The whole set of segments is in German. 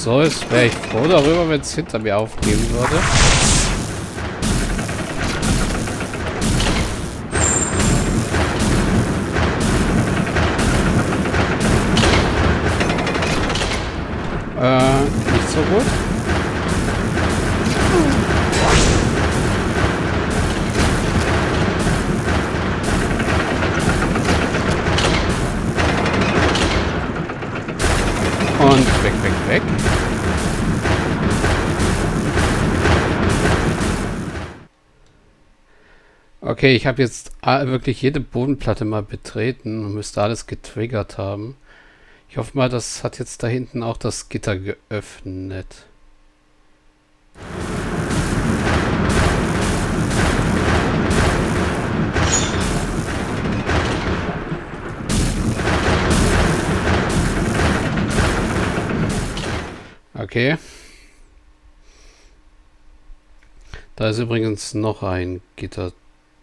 So, jetzt wäre ich froh darüber, wenn es hinter mir aufgeben würde. Nicht so gut. Und weg, weg, weg. Okay, ich habe jetzt wirklich jede Bodenplatte mal betreten und müsste alles getriggert haben. Ich hoffe mal, das hat jetzt da hinten auch das Gitter geöffnet. Okay. Da ist übrigens noch ein Gitter,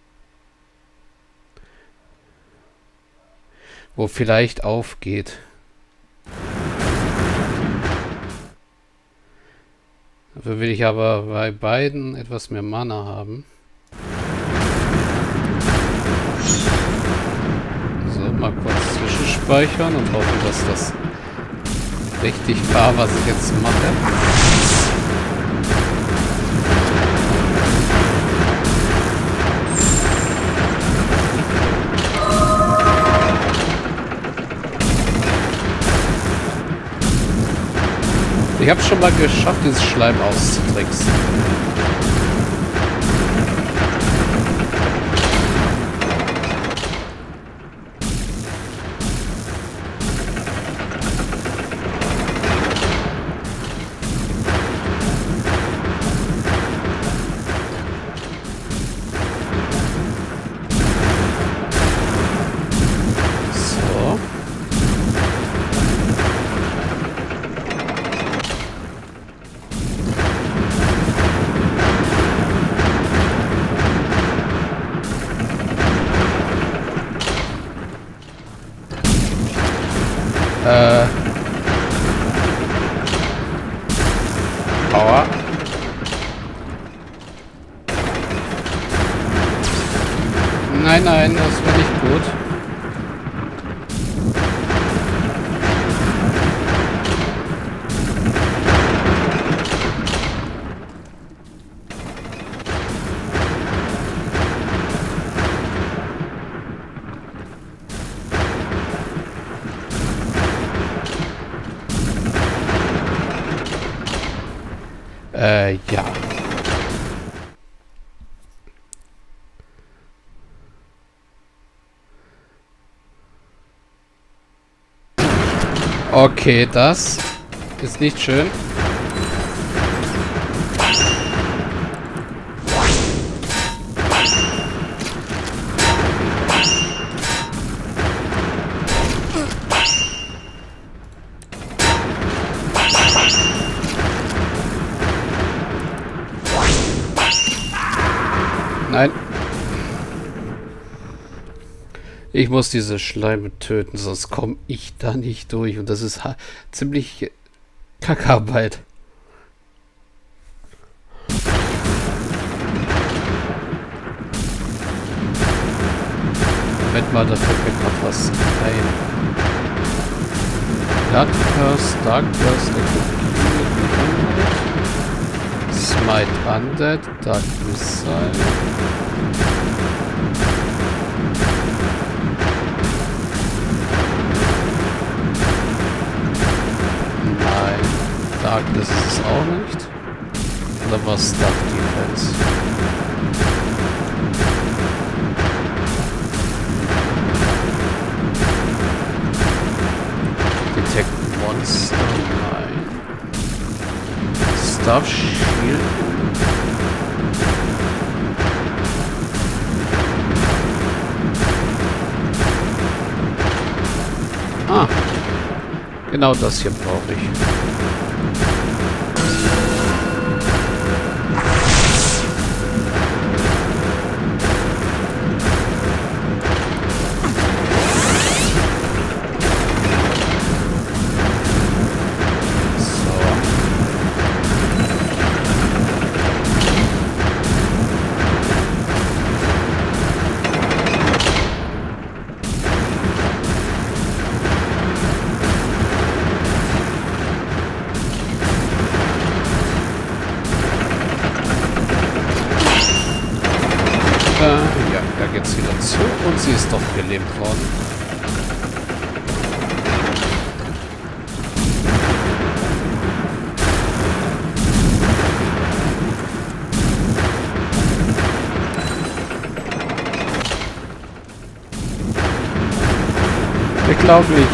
wo vielleicht aufgeht. Dafür will ich aber bei beiden etwas mehr Mana haben. So, mal kurz zwischenspeichern und hoffen, dass das richtig war, was ich jetzt mache. Ich habe schon mal geschafft, dieses Schleim auszutricksen. So. Power. Nein, nein, das war nicht gut. Ja. Okay, das ist nicht schön. Nein. Ich muss diese Schleime töten, sonst komme ich da nicht durch. Und das ist ziemlich Kackarbeit. Moment mal, da fällt mir gerade was ein. Blood Curse, Dark Curse, Smite Undead, Dark Missile. Nein, Darkness ist es auch nicht. Oder war es Dark Defense? Detect Monster, nein. Staff Shield. Ah, genau das hier brauche ich. So. wieder zu und sie ist doch gelähmt worden. Ich glaube, ich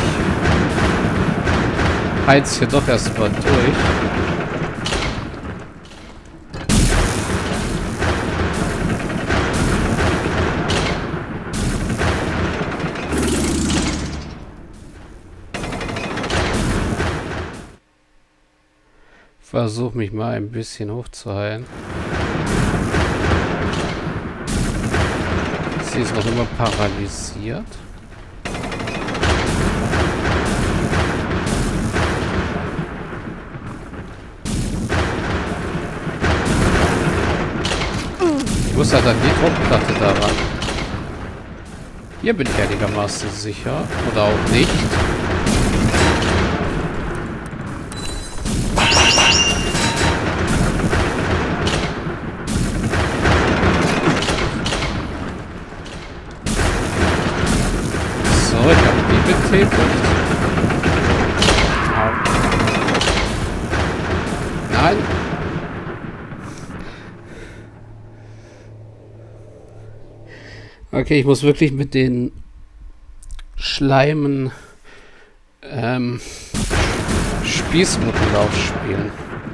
heiz hier doch erstmal durch. Versuche mich mal ein bisschen hochzuheilen. Sie ist noch immer paralysiert. Ich muss halt an die Druckplatte daran. Hier bin ich einigermaßen sicher. Oder auch nicht. So, ich habe die betätigt. Au. Nein. Okay, ich muss wirklich mit den Schleimen Spießrutenlauf spielen.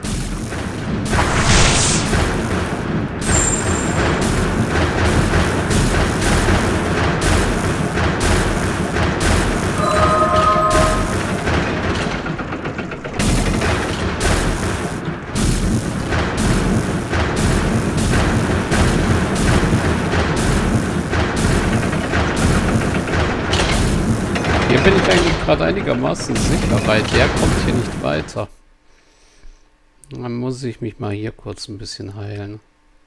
Hier bin ich eigentlich gerade einigermaßen sicher, weil der kommt hier nicht weiter. Dann muss ich mich mal hier kurz ein bisschen heilen.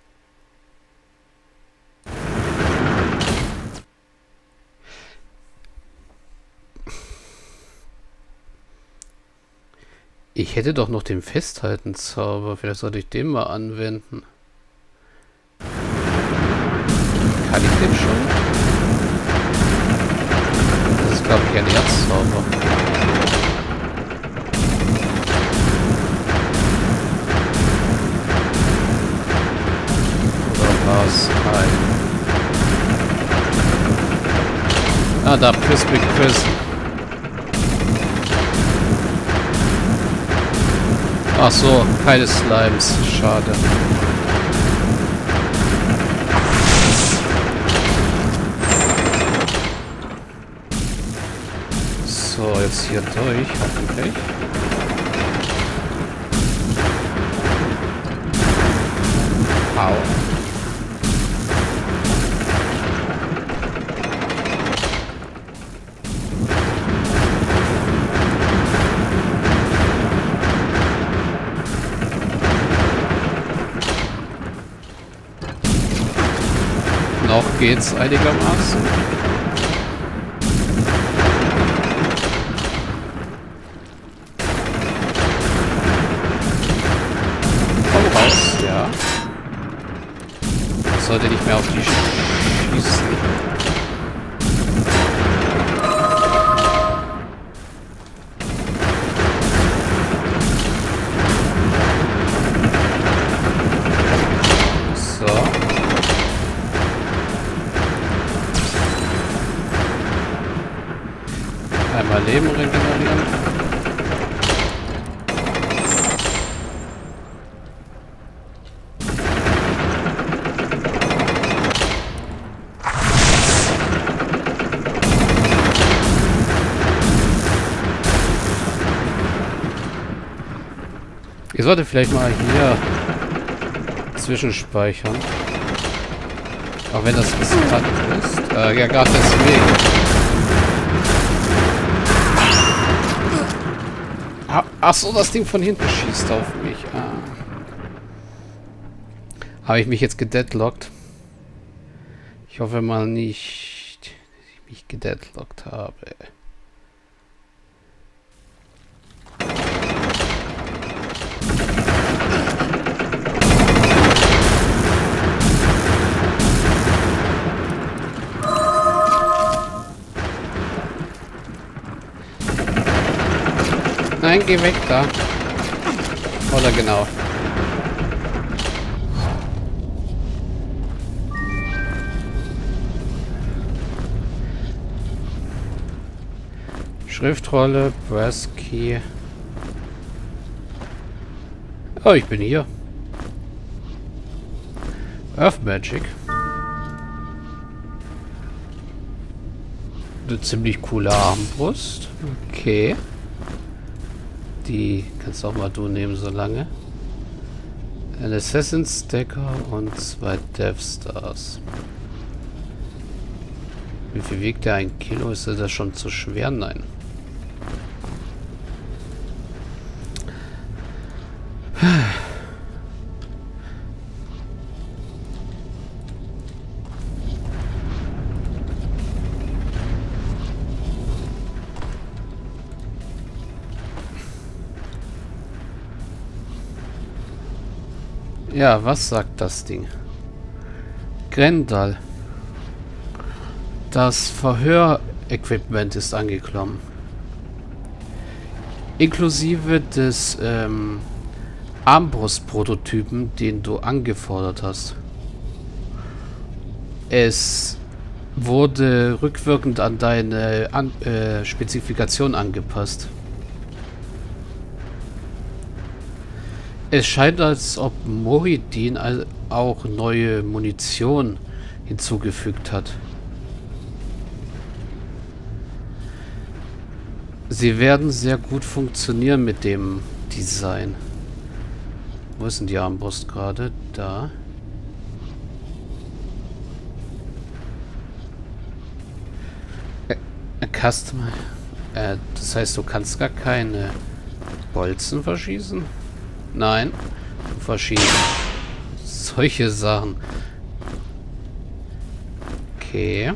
Ich hätte doch noch den Festhalten-Zauber. Vielleicht sollte ich den mal anwenden. Kann ich den schon? Das ist, glaube ich, ein Erzzauber. Oder war es ein... Ah, da, Prismic Prison. Ach so, keine Slimes. Schade. So, jetzt hier durch, hoffentlich. Au. Noch geht's einigermaßen. Ja. Ich sollte nicht mehr auf die schießen. So. Einmal Leben regenerieren. Ich sollte vielleicht mal hier zwischenspeichern. Auch wenn das riskant ist. Ja, gerade deswegen. Ach so, das Ding von hinten schießt auf mich. Ah. Habe ich mich jetzt gedeadlockt? Ich hoffe mal nicht, dass ich mich gedeadlockt habe. Nein, geh weg da. Oder genau. Schriftrolle, Press Key. Oh, ich bin hier. Earth Magic. Eine ziemlich coole Armbrust. Okay. Die kannst auch mal du nehmen, so lange. Ein Assassin's Dagger und 2 Death Stars. Wie viel wiegt der? 1 Kilo? Ist das schon zu schwer? Nein. Ja, was sagt das Ding? Grendel. Das Verhörequipment ist angekommen. Inklusive des Armbrustprototypen, den du angefordert hast. Es wurde rückwirkend an deine Spezifikation angepasst. Es scheint, als ob Moridin auch neue Munition hinzugefügt hat. Sie werden sehr gut funktionieren mit dem Design. Wo ist denn die Armbrust gerade? Da. Custom. Das heißt, du kannst gar keine Bolzen verschießen? Nein. Verschießen. Solche Sachen. Okay.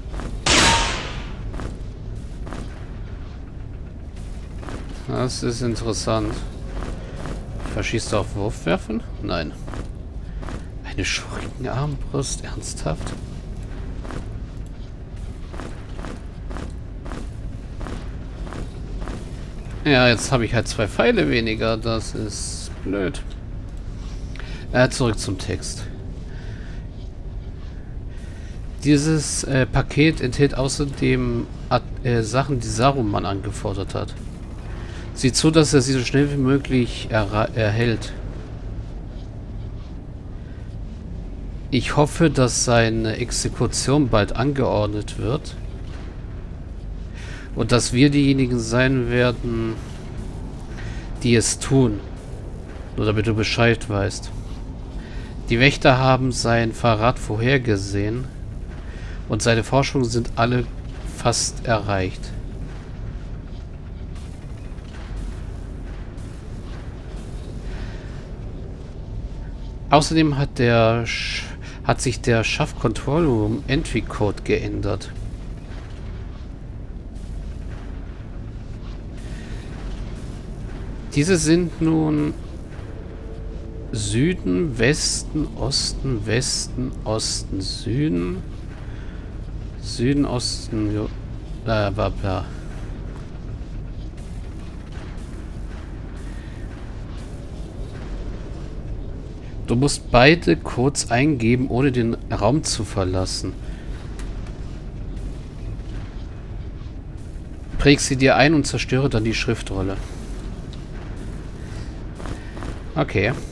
Das ist interessant. Verschießt du auf Wurfwerfen? Nein. Eine Schurkenarmbrust? Ernsthaft? Ja, jetzt habe ich halt 2 Pfeile weniger. Das ist blöd. Zurück zum Text. Dieses Paket enthält außerdem Sachen, die Saruman angefordert hat. Sieh zu, dass er sie so schnell wie möglich erhält. Ich hoffe, dass seine Exekution bald angeordnet wird. Und dass wir diejenigen sein werden, die es tun. Nur damit du Bescheid weißt. Die Wächter haben sein Verrat vorhergesehen. Und seine Forschungen sind alle fast erreicht. Außerdem hat sich der Shaft Control Room Entry Code geändert. Diese sind nun Süden, Westen, Osten, Westen, Osten, Süden, Süden, Osten, bla bla bla. Du musst beide Codes eingeben, ohne den Raum zu verlassen. Präg sie dir ein und zerstöre dann die Schriftrolle. Okay.